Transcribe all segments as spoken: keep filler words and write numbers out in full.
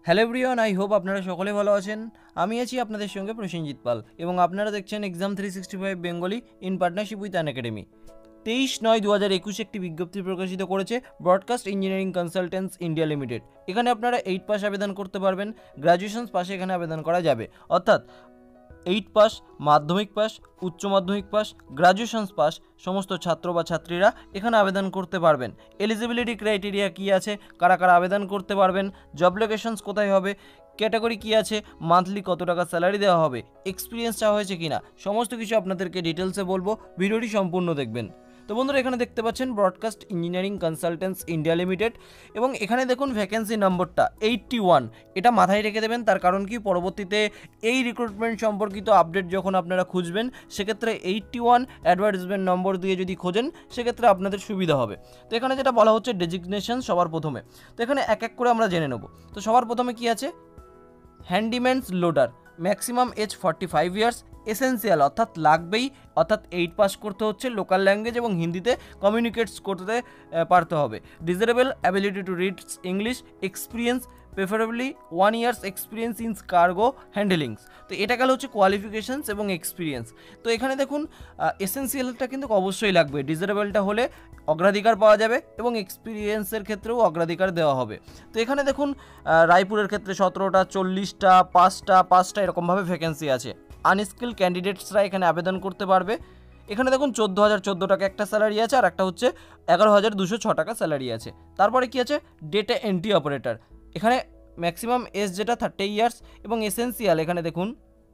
Hello everyone, I hope আপনারা সকলে ভালো আছেন। আমি আছি আপনাদের সঙ্গে প্রসেনজিৎ পাল এবং আপনারা দেখছেন exam three sixty five Bengali in partnership with an academy. তেইশ নয় দু হাজার একুশ একটি বিজ্ঞপ্তি প্রকাশিত করেছে broadcast engineering consultants India limited. এখানে আপনারা এইট পাস আবেদন করতে পারবেন, গ্র্যাজুয়েশন পাশে এখানে আবেদন করা যাবে। অর্থাৎ এইট পাস, মাধ্যমিক পাস, উচ্চ মাধ্যমিক পাস, গ্র্যাজুয়েশন পাস সমস্ত ছাত্র বা ছাত্রীরা এখানে আবেদন করতে পারবেন। এলিজিবিলিটি ক্রাইটেরিয়া কী আছে, কারা কারা আবেদন করতে পারবেন, জব লোকেশনস কোথায় হবে, ক্যাটাগরি কী আছে, মান্থলি কত টাকা স্যালারি দেওয়া হবে, এক্সপিরিয়েন্স চাওয়া হয়েছে কিনা, সমস্ত কিছু আপনাদেরকে ডিটেলসে বলবো, ভিডিওটি সম্পূর্ণ দেখবেন। তো বন্ধুরা, এখানে দেখতে পাচ্ছেন broadcast engineering consultants India limited এবং এখানে দেখুন ভ্যাকেন্সি নম্বরটা এইটটি ওয়ান। এটা মাথায় রেখে দেবেন, তার কারণ কি পরবর্তীতে এই রিক্রুটমেন্ট সম্পর্কিত আপডেট যখন আপনারা খুঁজবেন সেক্ষেত্রে এইটটি ওয়ান অ্যাডভার্টাইজমেন্ট নম্বর দিয়ে যদি খোঁজেন সেক্ষেত্রে আপনাদের সুবিধা হবে। তো এখানে যেটা বলা হচ্ছে ডেজিগনেশন সবার প্রথমে, তো এখানে এক এক করে আমরা জেনে নেব। তো সবার প্রথমে কি আছে, handymans loader, maximum age forty five years, essential অর্থাৎ লাগবেই, অর্থাৎ এইট পাস করতে হচ্ছে, লোকাল ল্যাঙ্গুয়েজ এবং হিন্দিতে কমিউনিকেটস করতে পারতে হবে, desirable ability to read English, experience preferably one years experience in cargo handlings. তো এটা গেল হচ্ছে কোয়ালিফিকেশানস এবং এক্সপিরিয়েন্স। তো এখানে দেখুন এসেন্সিয়ালটা কিন্তু অবশ্যই লাগবে, ডিজারেবলটা হলে অগ্রাধিকার পাওয়া যাবে এবং এক্সপিরিয়েন্সের ক্ষেত্রেও অগ্রাধিকার দেওয়া হবে। তো এখানে দেখুন রায়পুরের ক্ষেত্রে সতেরোটা, চল্লিশটা, পাঁচটা পাঁচটা এরকমভাবে ভ্যাকেন্সি আছে। আনস্কিল ক্যান্ডিডেটসরা এখানে আবেদন করতে পারবে। এখানে দেখুন চোদ্দো হাজার চোদ্দো টাকা একটা স্যালারি আছে, আর একটা হচ্ছে এগারো হাজার দুশো ছ টাকা স্যালারি আছে। তারপরে কি আছে, ডেটা এন্ট্রি অপারেটর, এখানে ম্যাক্সিমাম এজ যেটা থার্টি ইয়ার্স এবং এসেন্সিয়াল এখানে দেখুন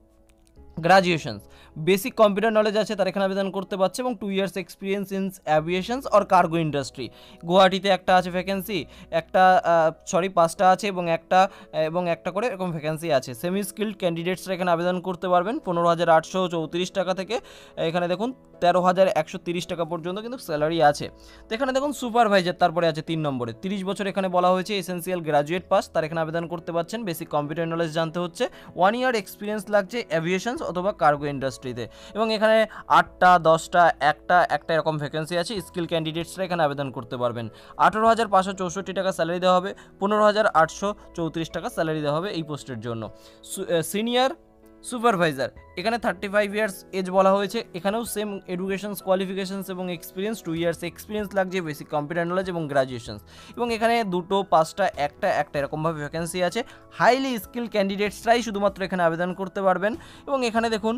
গ্রাজুয়েশনস, বেসিক কম্পিউটার নলেজ আছে তার এখানে আবেদন করতে পারছে এবং two years experience in aviations or cargo industry. গুয়াহাটিতে একটা আছে ভ্যাকেন্সি, একটা সরি পাঁচটা আছে এবং একটা এবং একটা করে এরকম ভ্যাকেন্সি আছে। সেমি স্কিল্ড ক্যান্ডিডেটসরা এখানে আবেদন করতে পারবেন পনেরো হাজার আটশো চৌত্রিশ টাকা থেকে এখানে দেখুন তেরো হাজার একশো তিরিশ টাকা পর্যন্ত কিন্তু স্যালারি আছে। তো এখানে দেখুন সুপারভাইজার তারপরে আছে তিন নম্বরে, তিরিশ বছর এখানে বলা হয়েছে, এসেন্সিয়াল গ্রাজুয়েট পাস তার এখানে আবেদন করতে পারছেন, বেসিক কম্পিউটার নলেজ জানতে হচ্ছে, ওয়ান ইয়ার এক্সপিরিয়েন্স লাগছে অ্যাভিয়েশনস অথবা কার্গো ইন্ডাস্ট্রিতে এবং এখানে আটটা, দশটা, একটা একটা এরকম ভ্যাকেন্সি আছে। স্কিল ক্যান্ডিডেটসরা এখানে আবেদন করতে পারবেন। আঠেরো হাজার পাঁচশো চৌষট্টি টাকা স্যালারি দেওয়া হবে, পনেরো হাজার আটশো চৌত্রিশ টাকা স্যালারি দেওয়া হবে এই পোস্টের জন্য। সিনিয়র সুপারভাইজার এখানে থার্টি ফাইভ ইয়ার্স এজ বলা হয়েছে, এখানেও সেম এডুকেশনস কোয়ালিফিকেশনস এবং এক্সপিরিয়েন্স, টু ইয়ার্স এক্সপিরিয়েন্স লাগছে, বেসিক কম্পিউটার নলেজ এবং গ্রাজুয়েশনস এবং এখানে দুটো, পাঁচটা, একটা একটা এরকমভাবে ভ্যাকেন্সি আছে। হাইলি স্কিল ক্যান্ডিডেটসরাই শুধুমাত্র এখানে আবেদন করতে পারবেন এবং এখানে দেখুন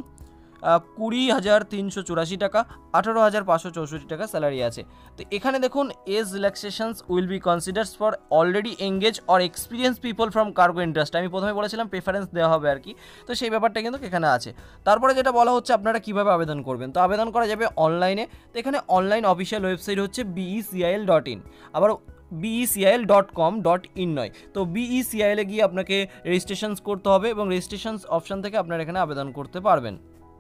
কুড়ি হাজার তিনশো চুরাশি টাকা, আঠারো হাজার পাঁচশো চৌষট্টি টাকা স্যালারি আছে। তো এখানে দেখুন age relaxations will be considers for already engage or experience people from cargo industry. আমি প্রথমে বলেছিলাম প্রেফারেন্স দেওয়া হবে আর কি, তো সেই ব্যাপারটা কিন্তু এখানে আছে। তারপরে যেটা বলা হচ্ছে আপনারা কীভাবে আবেদন করবেন, তো আবেদন করা যাবে অনলাইনে। তো এখানে অনলাইন অফিসিয়াল ওয়েবসাইট হচ্ছে বিইসিআইএল ডট ইন, আবার BECIL dot com dot in নয়, তো বিইসিআইএলে গিয়ে আপনাকে রেজিস্ট্রেশনস করতে হবে এবং রেজিস্ট্রেশনস অপশান থেকে আপনারা এখানে আবেদন করতে পারবেন।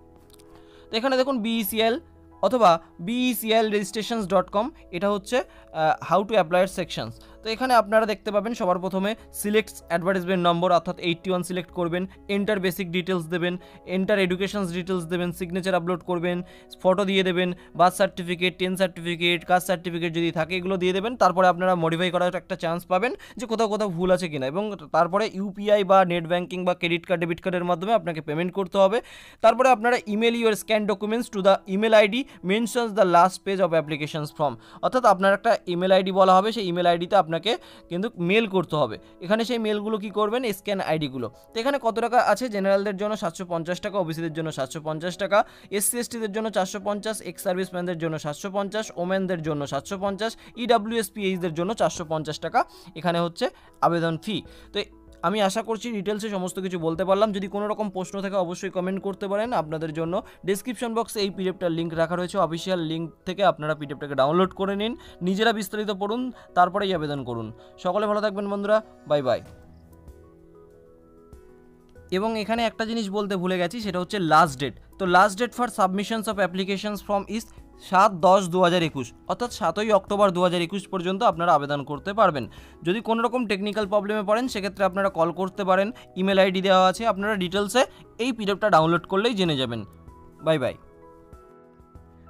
তো এখানে দেখুন বিইসিএল অথবা বিইসিএল রেজিস্ট্রেশনস ডট কম, এটা হচ্ছে হাউ টু অ্যাপ্লাইয়ের সেকশনস। তো এখানে আপনারা দেখতে পাবেন সবার প্রথমে সিলেক্টস অ্যাডভার্টাইজমেন্ট নম্বর অর্থাৎ এইটটি ওয়ান সিলেক্ট করবেন, এন্টার বেসিক ডিটেলস দেবেন, এন্টার এডুকেশনস ডিটেলস দেবেন, সিগনেচার আপলোড করবেন, ফটো দিয়ে দেবেন, birth certificate, ten certificate, caste certificate যদি থাকে এগুলো দিয়ে দেবেন। তারপরে আপনারা মডিফাই করার একটা চান্স পাবেন যে কোথাও কোথাও ভুল আছে কিনা এবং তারপরে ইউপিআই বা নেট ব্যাঙ্কিং বা ক্রেডিট কার্ড, ডেবিট কার্ডের মাধ্যমে আপনাকে পেমেন্ট করতে হবে। তারপরে আপনারা email your scan documents to the email ID mentions the last page of applications form, অর্থাৎ আপনার একটা ইমেল আইডি বলা হবে, সেই ইমেল আইডিতে আপনাকে কিন্তু মেল করতে হবে। এখানে সেই মেলগুলো কি করবেন, স্ক্যান আইডিগুলো। তো এখানে কত টাকা আছে, জেনারেলদের জন্য সাতশো পঞ্চাশ টাকা, ওবিসিদের জন্য সাতশো পঞ্চাশ টাকা, এসসি এসটিদের জন্য চারশো পঞ্চাশ, এক্স সার্ভিসম্যানদের জন্য সাতশো পঞ্চাশ, ওমেনদের জন্য সাতশো পঞ্চাশ, ইডাব্লিউএসপিএইচদের জন্য চারশো পঞ্চাশ টাকা এখানে হচ্ছে আবেদন ফি। তো আমি আশা করছি ডিটেলসে সমস্ত কিছু বলতে পারলাম। যদি কোনো রকম প্রশ্ন থাকে অবশ্যই কমেন্ট করতে পারেন। আপনাদের জন্য ডিসক্রিপশন বক্সে এই পিডিএফটার লিঙ্ক রাখা রয়েছে, অফিসিয়াল লিঙ্ক থেকে আপনারা পিডিএফটাকে ডাউনলোড করে নিন, নিজেরা বিস্তারিত পড়ুন, তারপরেই আবেদন করুন। সকলে ভালো থাকবেন বন্ধুরা, বাই বাই। এবং এখানে একটা জিনিস বলতে ভুলে গেছি, সেটা হচ্ছে লাস্ট ডেট। তো last date for submissions of applications from is সাত দশ দু হাজার একুশ, অর্থাৎ সাতই অক্টোবর দু হাজার একুশ পর্যন্ত আপনারা আবেদন করতে পারবেন। যদি কোনো রকম টেকনিক্যাল প্রবলেমে পড়েন সেক্ষেত্রে আপনারা কল করতে পারেন, ইমেল আইডি দেওয়া আছে, আপনারা ডিটেলসে এই পিডিএফটা ডাউনলোড করলেই জেনে যাবেন। Bye bye.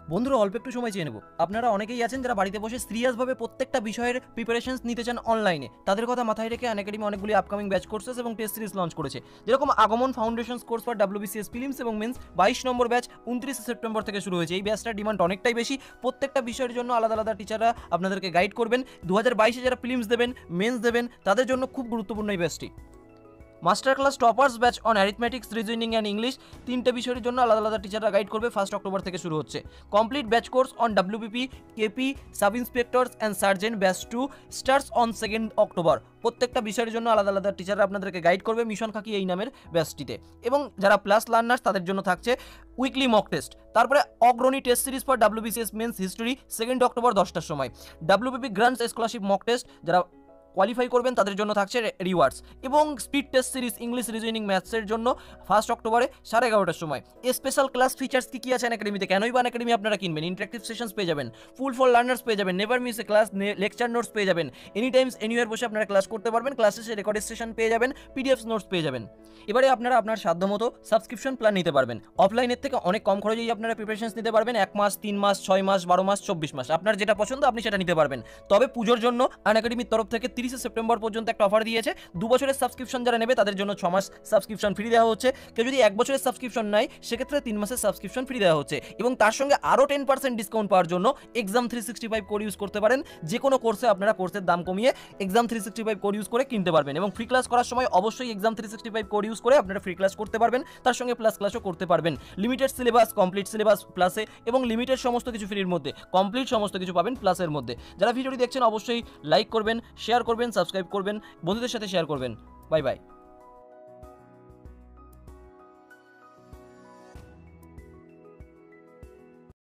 বন্ধুরা অল্প একটু সময় চেয়ে নেব। আপনারা অনেকেই আছেন যারা বাড়িতে বসে সিরিয়াসভাবে প্রত্যেকটা বিষয়ের প্রিপারেশনস নিতে চান অনলাইনে। তাদের কথা মাথায় রেখে আনএকাডেমি অনেকগুলি আপকামিং ব্যাচ কোর্সেস এবং টেস্ট সিরিজ লঞ্চ করেছে, যেরকম Agaman foundations course for WBCS prelims এবং মেন্স বাইশ নম্বর ব্যাচ উনত্রিশে সেপ্টেম্বর থেকে শুরু হয়েছে। এই ব্যাচটার ডিমান্ড অনেকটাই বেশি, প্রত্যেকটা বিষয়ের জন্য আলাদা আলাদা টিচাররা আপনাদেরকে গাইড করবেন। দু হাজার বাইশে যারা ফিল্মস দেবেন, মেন্স দেবেন, তাদের জন্য খুব গুরুত্বপূর্ণ এই ব্যাচটি। Master class toppers batch on arithmetics, reasoning and English, তিনটে বিষয়ের জন্য আলাদা আলাদা টিচাররা গাইড করবে। ফার্স্ট অক্টোবর থেকে শুরু হচ্ছে। Complete batch course on WBP, KP, sub inspectors and sergeant batch two starts on second October. প্রত্যেকটা বিষয়ের জন্য আলাদা আলাদা টিচাররা আপনাদেরকে গাইড করবে মিশন খাকি এই নামের ব্যাচটিতে। এবং যারা প্লাস লার্নার্স তাদের জন্য থাকছে উইকলি মক টেস্ট। তারপরে Agrani test series for WBCS mains history second October দশটার সময়। WBP grand scholarship mock test, যারা কোয়ালিফাই করবেন তাদের জন্য থাকছে রিওয়ার্ডস। এবং speed test series English, reasoning, ম্যাথসের জন্য ফার্স্ট অক্টোবরে সাড়ে এগারোটার সময়। স্পেশাল ক্লাস ফিচার্স কী কী আছে অ্যাকাডেমিতে, কেনই বা অ্যাকাডেমি আপনারা কিনবেন? ইন্টারেক্টিভ সেশনস পেয়ে যাবেন, ফুল ফর লার্নার্স পেয়ে যাবেন, never miss a class, lecture notes পেয়ে যাবেন, এনি টাইমস এনিওয়ার বসে আপনারা ক্লাস করতে পারবেন, ক্লাসেস রেকর্ডেড সেশন পেয়ে যাবেন, পিডিএফ নোটস পেয়ে যাবেন। এবারে আপনারা আপনার সাধ্যমতো সাবস্ক্রিপশন প্ল্যান নিতে পারবেন। অফলাইনের থেকে অনেক কম খরচেই আপনারা প্রিপারেশনস নিতে পারবেন। এক মাস, তিন মাস, ছয় মাস, বারো মাস, চব্বিশ মাস, আপনার যেটা পছন্দ আপনি সেটা নিতে পারবেন। তবে পুজোর জন্য আনএকাডেমির তরফ থেকে তিরিশে সেপ্টেম্বর পর্যন্ত একটা অফার দিয়েছে। দু বছরের সাবস্ক্রিপশন যারা নেবে তাদের জন্য ছ মাস সাবস্ক্রিপশন ফ্রি দেওয়া হচ্ছে। কেউ যদি এক বছরের সাবস্ক্রিপশন নেয় সেক্ষেত্রে তিন মাসের সাবস্ক্রিপশন ফ্রি দেওয়া হচ্ছে। এবং তার সঙ্গে আরও টেন পার্সেন্ট ডিসকাউন্ট পাওয়ার জন্য exam three sixty five code use করতে পারেন। যে কোনো কোর্সে আপনারা কোর্সের দাম কমিয়ে exam three sixty five code use করে কিনতে পারবেন। এবং ফ্রি ক্লাস করার সময় অবশ্যই exam three sixty five code use করে আপনারা ফ্রি ক্লাস করতে পারবেন, তার সঙ্গে প্লাস ক্লাসও করতে পারবেন। লিমিটেড সিলেবাস, কমপ্লিট সিলেবাস প্লাসে এবং লিমিটেড সমস্ত কিছু ফ্রির মধ্যে, কমপ্লিট সমস্ত কিছু পাবেন প্লাসের মধ্যে। যারা ভিডিওটি দেখছেন অবশ্যই লাইক করবেন, শেয়ার করবেন, সাবস্ক্রাইব করবেন, বন্ধুদের সাথে শেয়ার করবেন। Bye by.